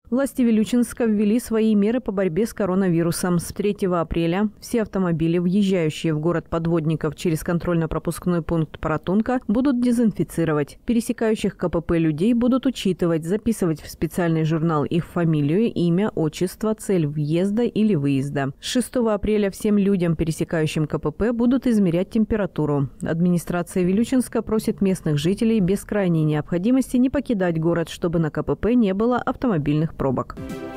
Власти Вилючинска ввели свои меры по борьбе с коронавирусом. С 3 апреля все автомобили, въезжающие в город подводников через контрольно-пропускной пункт Паратунка, будут дезинфицировать. Пересекающих КПП людей будут учитывать, записывать в специальный журнал их фамилию, имя, отчество, цель въезда или выезда. С 6 апреля всем людям, пересекающим КПП, будут измерять температуру. Администрация Вилючинска просит местных жителей без крайней необходимости не покидать город, чтобы на КПП не было автомобильных пробок.